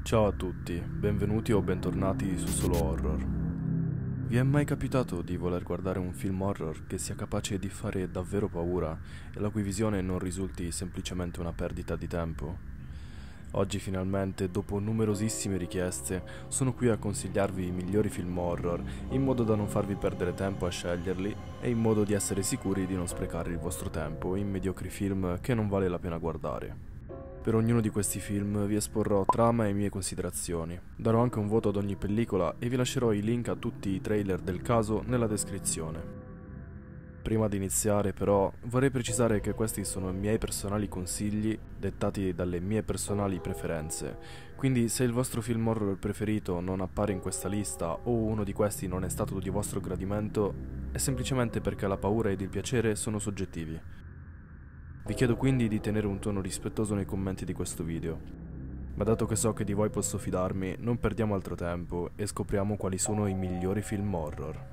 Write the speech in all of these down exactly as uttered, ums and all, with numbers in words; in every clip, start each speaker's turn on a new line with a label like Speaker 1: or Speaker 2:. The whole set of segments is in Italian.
Speaker 1: Ciao a tutti, benvenuti o bentornati su Solo Horror. Vi è mai capitato di voler guardare un film horror che sia capace di fare davvero paura e la cui visione non risulti semplicemente una perdita di tempo? Oggi finalmente, dopo numerosissime richieste, sono qui a consigliarvi i migliori film horror, in modo da non farvi perdere tempo a sceglierli e in modo di essere sicuri di non sprecare il vostro tempo in mediocri film che non vale la pena guardare. Per ognuno di questi film vi esporrò trama e mie considerazioni. Darò anche un voto ad ogni pellicola e vi lascerò i link a tutti i trailer del caso nella descrizione. Prima di iniziare però vorrei precisare che questi sono i miei personali consigli dettati dalle mie personali preferenze, quindi se il vostro film horror preferito non appare in questa lista o uno di questi non è stato di vostro gradimento è semplicemente perché la paura ed il piacere sono soggettivi. Vi chiedo quindi di tenere un tono rispettoso nei commenti di questo video, ma dato che so che di voi posso fidarmi, non perdiamo altro tempo e scopriamo quali sono i migliori film horror.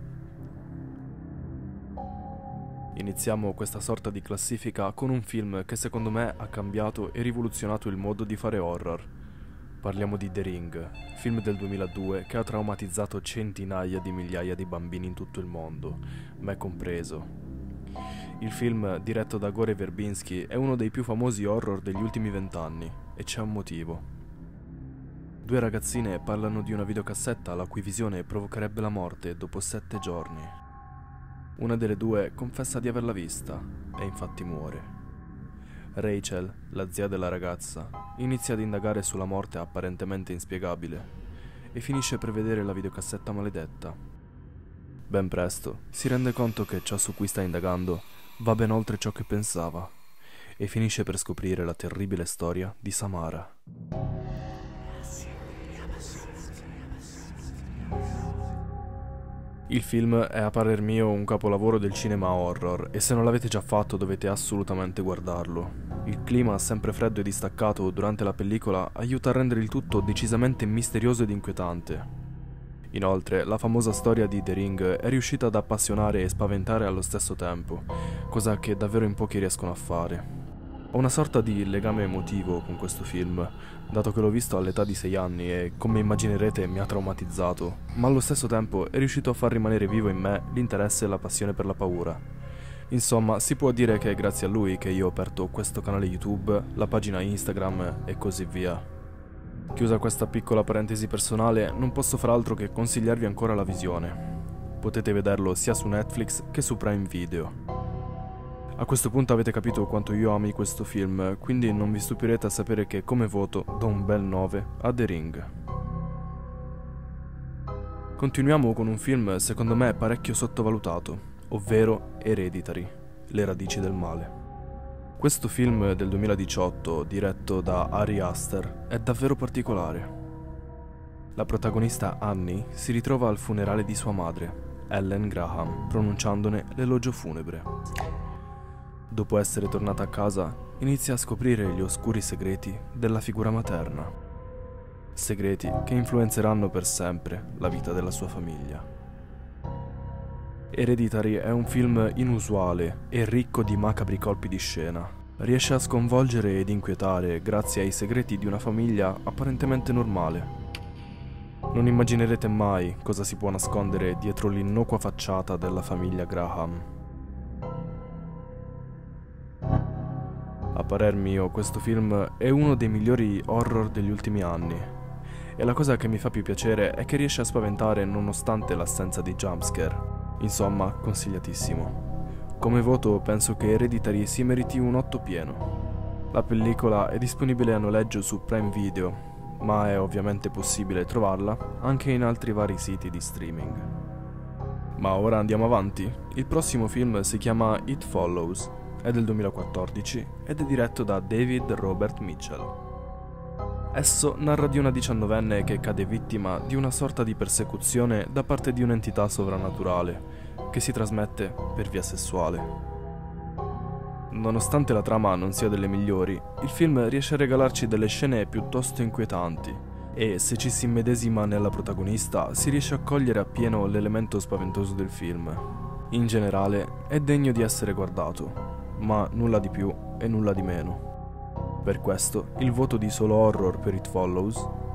Speaker 1: Iniziamo questa sorta di classifica con un film che secondo me ha cambiato e rivoluzionato il modo di fare horror. Parliamo di The Ring, film del duemiladue che ha traumatizzato centinaia di migliaia di bambini in tutto il mondo, me compreso. Il film, diretto da Gore Verbinski, è uno dei più famosi horror degli ultimi vent'anni, e c'è un motivo. Due ragazzine parlano di una videocassetta la cui visione provocherebbe la morte dopo sette giorni. Una delle due confessa di averla vista, e infatti muore. Rachel, la zia della ragazza, inizia ad indagare sulla morte apparentemente inspiegabile, e finisce per vedere la videocassetta maledetta. Ben presto si rende conto che ciò su cui sta indagando va ben oltre ciò che pensava e finisce per scoprire la terribile storia di Samara. Il film è a parer mio un capolavoro del cinema horror e se non l'avete già fatto dovete assolutamente guardarlo. Il clima sempre freddo e distaccato durante la pellicola aiuta a rendere il tutto decisamente misterioso ed inquietante. Inoltre, la famosa storia di The Ring è riuscita ad appassionare e spaventare allo stesso tempo, cosa che davvero in pochi riescono a fare. Ho una sorta di legame emotivo con questo film, dato che l'ho visto all'età di sei anni e, come immaginerete, mi ha traumatizzato, ma allo stesso tempo è riuscito a far rimanere vivo in me l'interesse e la passione per la paura. Insomma, si può dire che è grazie a lui che io ho aperto questo canale YouTube, la pagina Instagram e così via. Chiusa questa piccola parentesi personale, non posso far altro che consigliarvi ancora la visione. Potete vederlo sia su Netflix che su Prime Video. A questo punto avete capito quanto io ami questo film, quindi non vi stupirete a sapere che come voto do un bel nove a The Ring. Continuiamo con un film secondo me parecchio sottovalutato, ovvero Hereditary, le radici del male. Questo film del duemiladiciotto, diretto da Ari Aster, è davvero particolare. La protagonista Annie si ritrova al funerale di sua madre, Ellen Graham, pronunciandone l'elogio funebre. Dopo essere tornata a casa, inizia a scoprire gli oscuri segreti della figura materna. Segreti che influenzeranno per sempre la vita della sua famiglia. Hereditary è un film inusuale e ricco di macabri colpi di scena. Riesce a sconvolgere ed inquietare grazie ai segreti di una famiglia apparentemente normale. Non immaginerete mai cosa si può nascondere dietro l'innocua facciata della famiglia Graham. A parer mio, questo film è uno dei migliori horror degli ultimi anni. E la cosa che mi fa più piacere è che riesce a spaventare nonostante l'assenza di jumpscare. Insomma, consigliatissimo. Come voto penso che Hereditary si meriti un otto pieno. La pellicola è disponibile a noleggio su Prime Video, ma è ovviamente possibile trovarla anche in altri vari siti di streaming. Ma ora andiamo avanti. Il prossimo film si chiama It Follows, è del duemilaquattordici ed è diretto da David Robert Mitchell. Esso narra di una diciannovenne che cade vittima di una sorta di persecuzione da parte di un'entità sovrannaturale che si trasmette per via sessuale. Nonostante la trama non sia delle migliori, il film riesce a regalarci delle scene piuttosto inquietanti e, se ci si immedesima nella protagonista, si riesce a cogliere appieno l'elemento spaventoso del film. In generale, è degno di essere guardato, ma nulla di più e nulla di meno. Per questo, il voto di Solo Horror per It Follows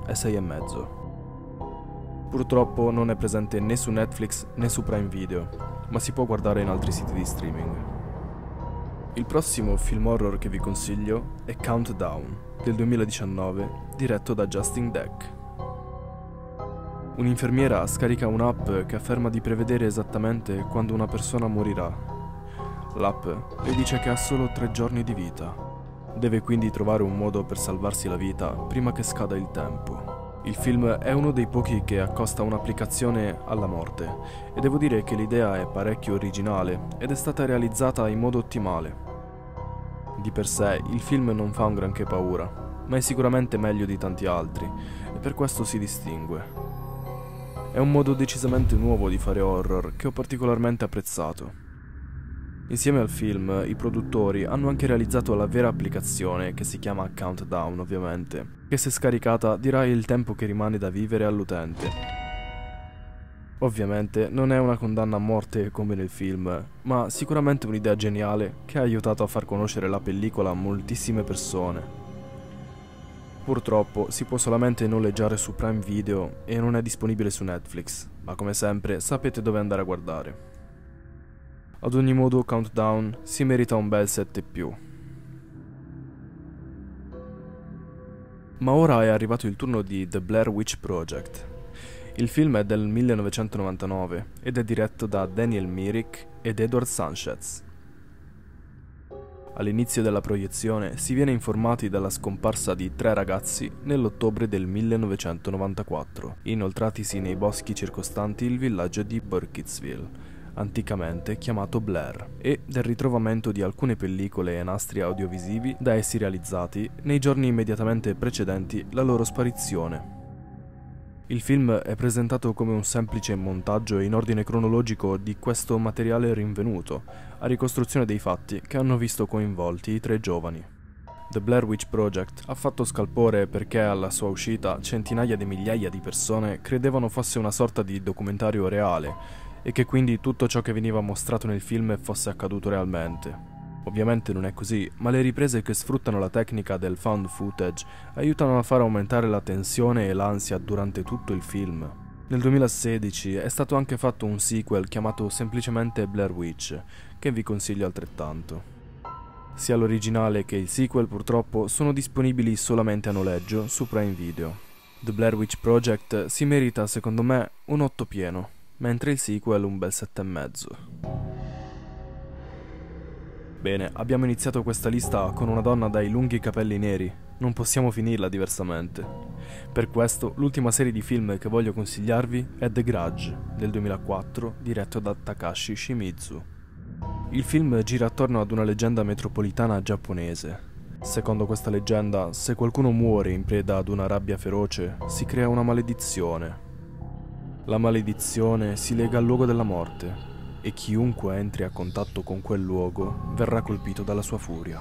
Speaker 1: e sei e mezzo. Purtroppo non è presente né su Netflix né su Prime Video, ma si può guardare in altri siti di streaming. Il prossimo film horror che vi consiglio è Countdown, del duemiladiciannove, diretto da Justin Deck. Un'infermiera scarica un'app che afferma di prevedere esattamente quando una persona morirà. L'app le dice che ha solo tre giorni di vita. Deve quindi trovare un modo per salvarsi la vita prima che scada il tempo. Il film è uno dei pochi che accosta un'applicazione alla morte, e devo dire che l'idea è parecchio originale ed è stata realizzata in modo ottimale. Di per sé il film non fa un granché paura, ma è sicuramente meglio di tanti altri, e per questo si distingue. È un modo decisamente nuovo di fare horror che ho particolarmente apprezzato. Insieme al film, i produttori hanno anche realizzato la vera applicazione, che si chiama Countdown ovviamente, che se scaricata dirà il tempo che rimane da vivere all'utente. Ovviamente non è una condanna a morte come nel film, ma sicuramente un'idea geniale che ha aiutato a far conoscere la pellicola a moltissime persone. Purtroppo si può solamente noleggiare su Prime Video e non è disponibile su Netflix, ma come sempre sapete dove andare a guardare. Ad ogni modo, Countdown si merita un bel sette più. Ma ora è arrivato il turno di The Blair Witch Project. Il film è del millenovecentonovantanove ed è diretto da Daniel Myrick ed Edward Sanchez. All'inizio della proiezione si viene informati della scomparsa di tre ragazzi nell'ottobre del millenovecentonovantaquattro, inoltratisi nei boschi circostanti il villaggio di Burkittsville, anticamente chiamato Blair, e del ritrovamento di alcune pellicole e nastri audiovisivi da essi realizzati nei giorni immediatamente precedenti la loro sparizione. Il film è presentato come un semplice montaggio in ordine cronologico di questo materiale rinvenuto, a ricostruzione dei fatti che hanno visto coinvolti i tre giovani. The Blair Witch Project ha fatto scalpore perché alla sua uscita centinaia di migliaia di persone credevano fosse una sorta di documentario reale, e che quindi tutto ciò che veniva mostrato nel film fosse accaduto realmente. Ovviamente non è così, ma le riprese che sfruttano la tecnica del found footage aiutano a far aumentare la tensione e l'ansia durante tutto il film. Nel duemilasedici è stato anche fatto un sequel chiamato semplicemente Blair Witch, che vi consiglio altrettanto. Sia l'originale che il sequel purtroppo sono disponibili solamente a noleggio su Prime Video. The Blair Witch Project si merita secondo me un otto pieno, mentre il sequel un bel sette e mezzo. Bene, abbiamo iniziato questa lista con una donna dai lunghi capelli neri, non possiamo finirla diversamente. Per questo, l'ultima serie di film che voglio consigliarvi è The Grudge, del duemilaquattro, diretto da Takashi Shimizu. Il film gira attorno ad una leggenda metropolitana giapponese. Secondo questa leggenda, se qualcuno muore in preda ad una rabbia feroce, si crea una maledizione. La maledizione si lega al luogo della morte, e chiunque entri a contatto con quel luogo verrà colpito dalla sua furia.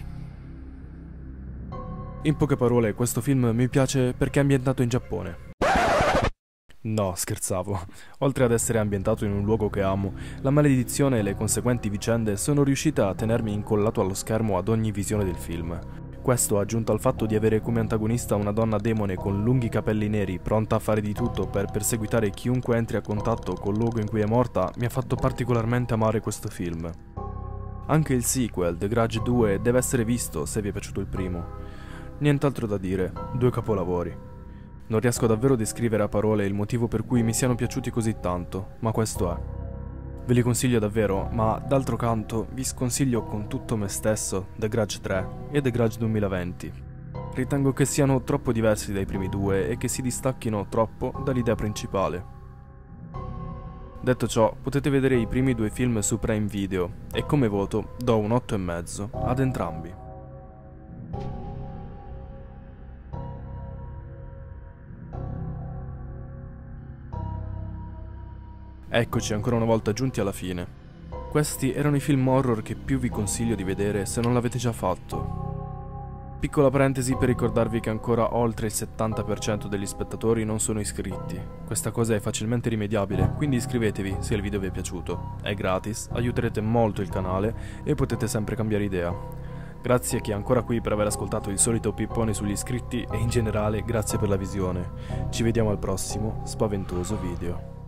Speaker 1: In poche parole, questo film mi piace perché è ambientato in Giappone. No, scherzavo. Oltre ad essere ambientato in un luogo che amo, la maledizione e le conseguenti vicende sono riuscite a tenermi incollato allo schermo ad ogni visione del film. Questo, aggiunto al fatto di avere come antagonista una donna demone con lunghi capelli neri, pronta a fare di tutto per perseguitare chiunque entri a contatto col luogo in cui è morta, mi ha fatto particolarmente amare questo film. Anche il sequel, The Grudge due, deve essere visto se vi è piaciuto il primo. Nient'altro da dire, due capolavori. Non riesco davvero a descrivere a parole il motivo per cui mi siano piaciuti così tanto, ma questo è. Ve li consiglio davvero, ma d'altro canto vi sconsiglio con tutto me stesso The Grudge tre e The Grudge duemilaventi. Ritengo che siano troppo diversi dai primi due e che si distacchino troppo dall'idea principale. Detto ciò, potete vedere i primi due film su Prime Video e come voto do un otto e mezzo ad entrambi. Eccoci ancora una volta giunti alla fine. Questi erano i film horror che più vi consiglio di vedere se non l'avete già fatto. Piccola parentesi per ricordarvi che ancora oltre il settanta per cento degli spettatori non sono iscritti. Questa cosa è facilmente rimediabile, quindi iscrivetevi se il video vi è piaciuto. È gratis, aiuterete molto il canale e potete sempre cambiare idea. Grazie a chi è ancora qui per aver ascoltato il solito pippone sugli iscritti e in generale grazie per la visione. Ci vediamo al prossimo spaventoso video.